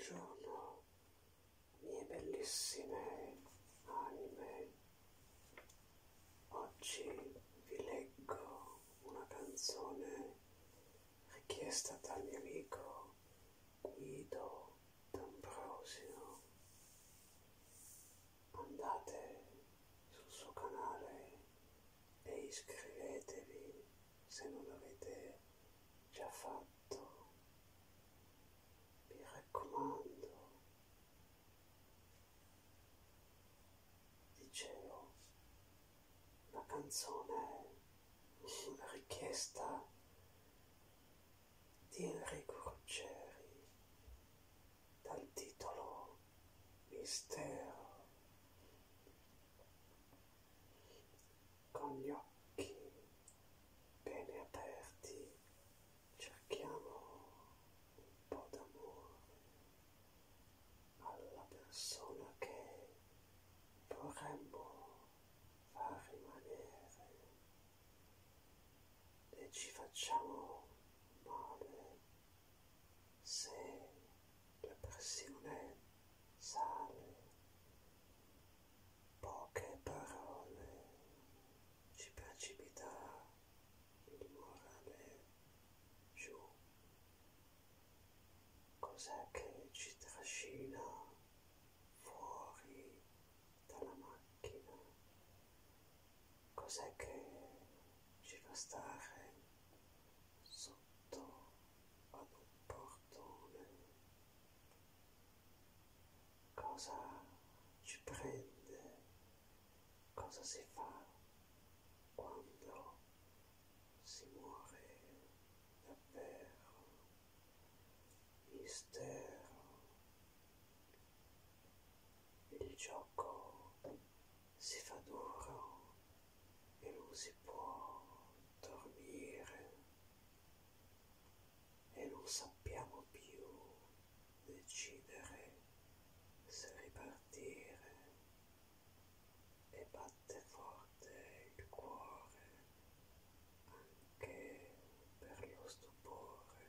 Buongiorno, mie bellissime anime. Oggi vi leggo una canzone richiesta dal mio amico Guido D'Ambrosio. Andate sul suo canale e iscrivetevi se non l'avete già fatto. Vi raccomando. Dicevo, la canzone richiesta di Enrico Ruggeri dal titolo Mistero. Con gli occhi bene aperti cerchiamo un po' d'amore alla persona che vorremmo far rimanere e ci facciamo male se la pressione sale. Poche parole ci precipita il morale giù. Cos'è che ci trascina fuori dalla macchina? Cos'è che ci fa stare sotto ad un portone? Cosa ci prende? Cosa si fa quando si muore davvero? Mistero. Il gioco si fa duro e non si può dormire e non sappiamo più decidere se ripartire e batte forte il cuore anche per lo stupore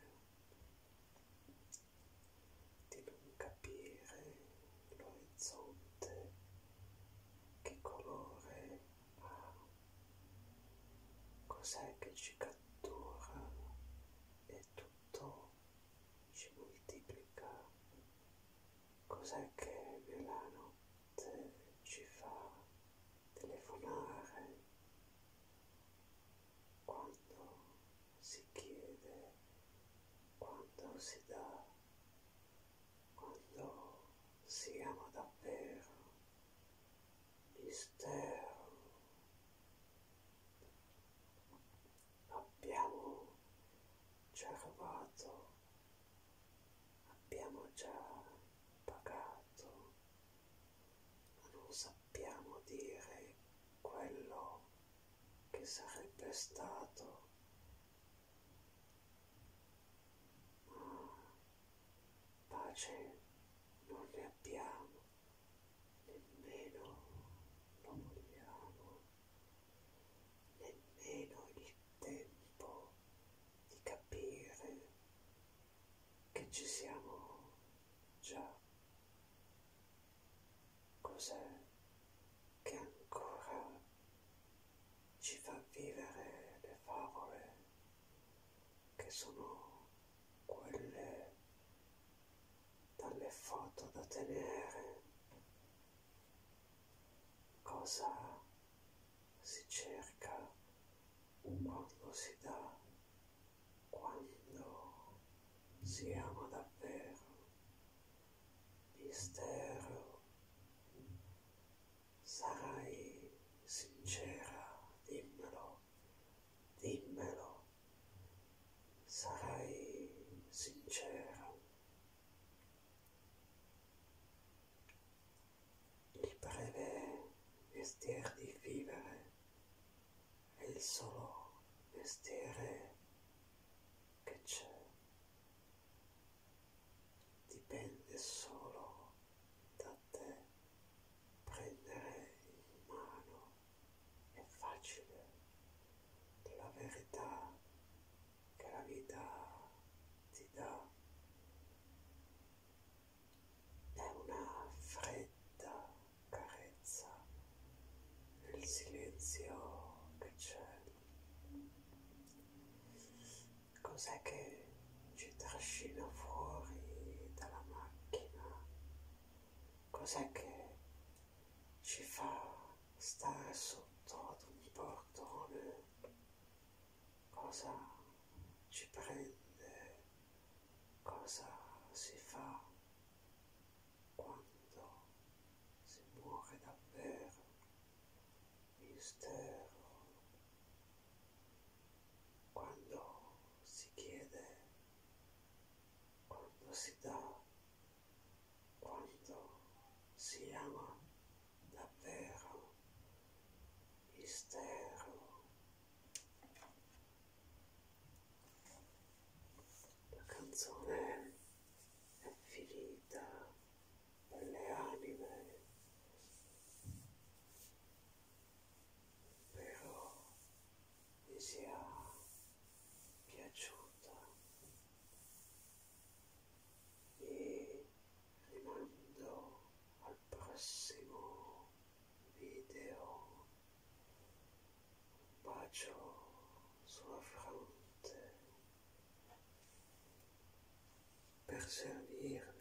di non capire l'orizzonte che colore ha. Cos'è che ci cattura e tutto ci moltiplica? Cos'è che nella notte ci fa telefonare quando si chiede, quando si dà, quando si ama davvero? Mistero. Abbiamo già rubato, abbiamo già pagato, ma non sappiamo dire quello che sarebbe stato. Ma pace non ne abbiamo, nemmeno lo vogliamo, nemmeno il tempo di capire che ci siamo già. Cos'è che ancora ci fa vivere le favole, che sono quelle dalle foto da tenere? Cosa si cerca quando si dà, quando si ama davvero? Mistero. Sarai sincera, dimmelo, dimmelo. Sarai sincera. Il breve mestiere di vivere è il solo mestiere che c'è. Dipende solo da te prendere in mano. È facile. La verità che la vita ti dà uscire fuori dalla macchina. Cos'è che ci fa stare sotto ad un portone? Cosa ci prende? Cosa si fa quando si muore davvero? Mistero. Quando si chiede, quando si dà, quando si ama davvero. Mistero. La canzone è finita per le anime. Spero vi sia piaciuta. Vi rimando al prossimo video. Un bacio sulla fronte per servirvi.